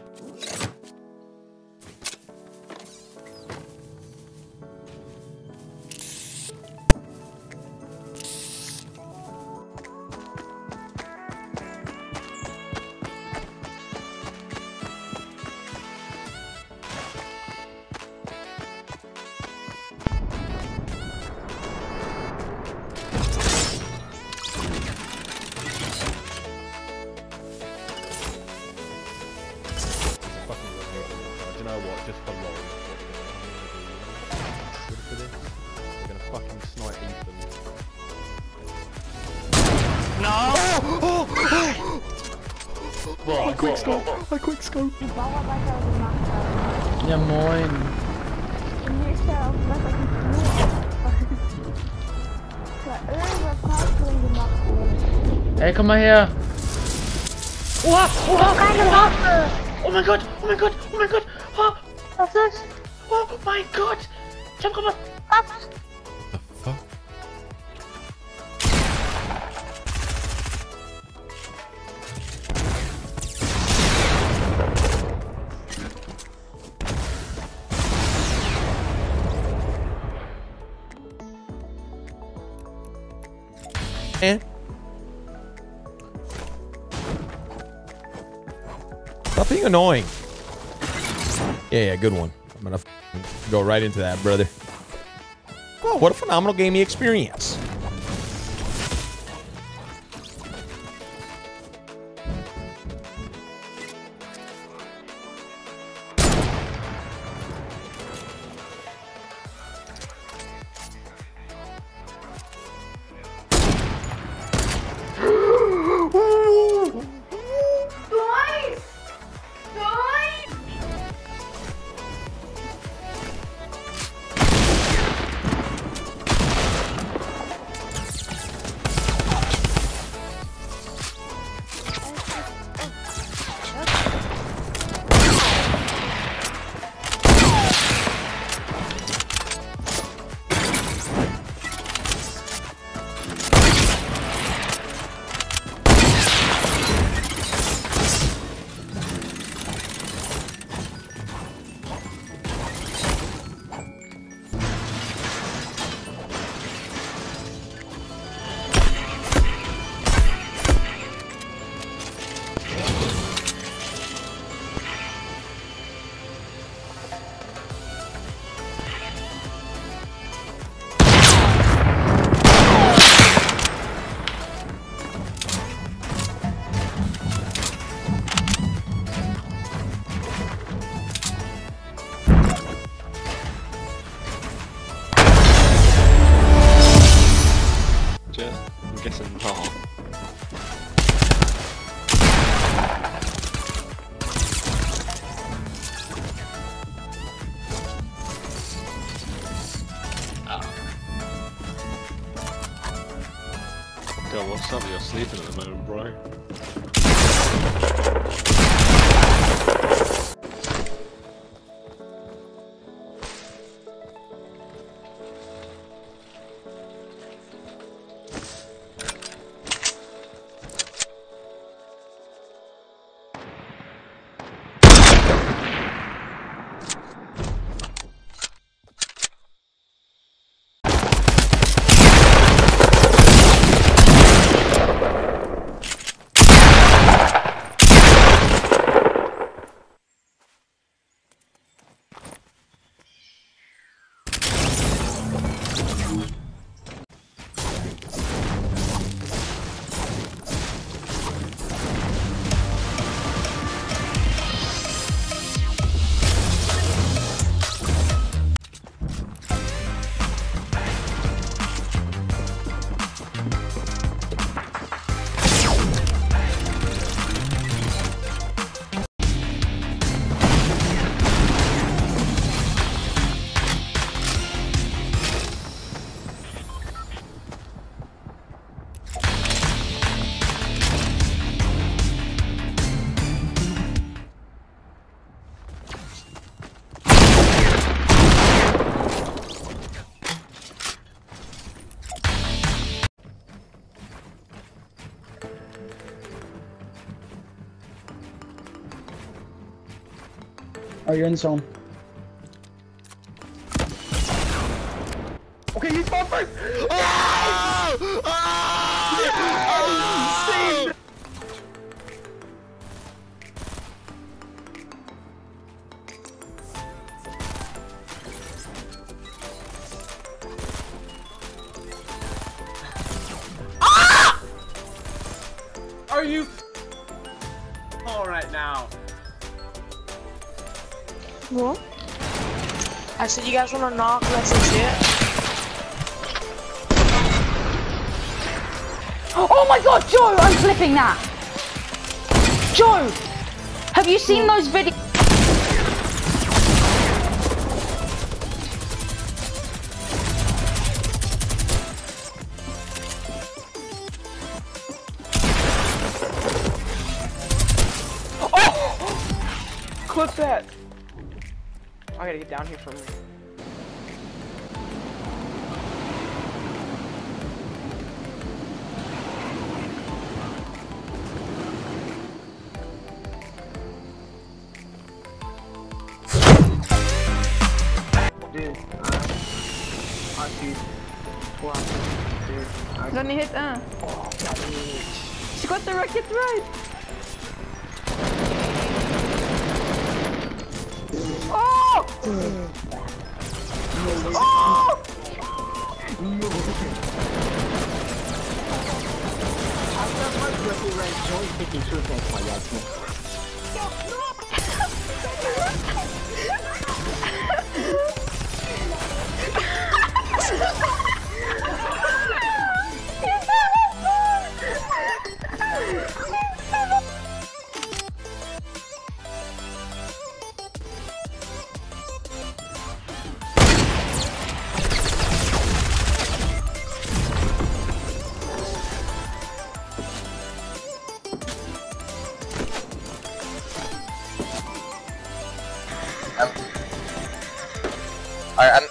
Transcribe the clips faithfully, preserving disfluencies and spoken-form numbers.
You know what? Just for lol. Good for this. We're gonna fucking snipe Ethan. No! Oh! Oh! Oh! I quick scope! I quick scope! Bauarbeiter gemacht haben. Ja moin. Mir ist da auch was auf dem Flur aufgefallen. Es war irgendwas falsch drin gemacht wurde. Ey, komm mal her. Oha! Oha! Keine Waffe! Oh mein Gott, oh mein Gott, oh mein Gott. Oh, Was ist? oh mein Gott. Ich hab gerade was. Was? The fuck? Eh? Stop being annoying. Yeah, yeah, good one. I'm gonna f go right into that, brother. Oh, what a phenomenal gaming experience. I'm guessing not. God, what's up? You're sleeping at the moment, bro. Oh, you're in zone. Okay, he's going first! Oh! Oh! Insane! Are you all right now? What? I said, you guys want to knock? That's legit. Oh my god, Joe, I'm flipping that. Joe, have you seen those videos? Clip that! I gotta get down here from. Dude, uh, I see. Wow, dude. I Dan är helt äh. Skott the rocket right. Oh! Oh! Alright, I'm.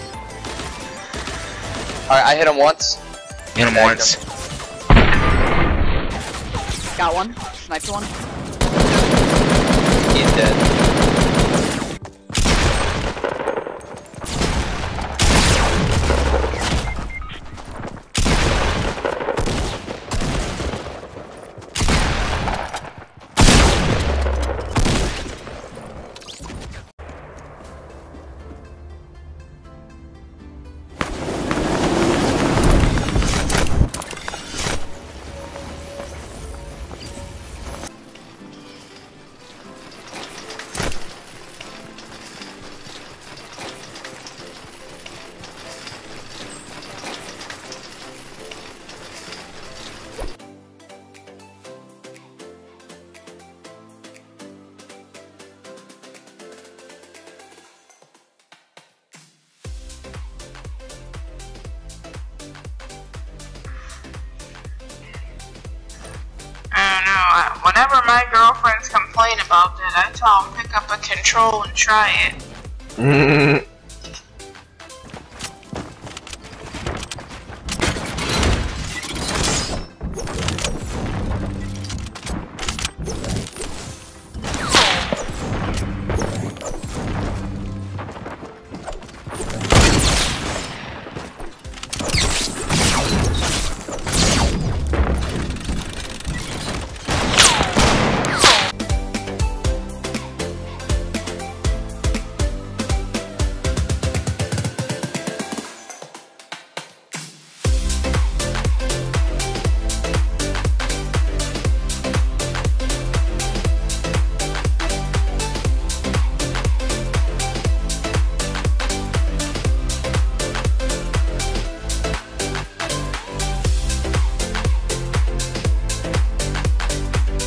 Alright, I hit him once. Hit him once. Got one. Sniped one. He's dead. I don't know. Whenever my girlfriends complain about that, I tell them pick up a control and try it.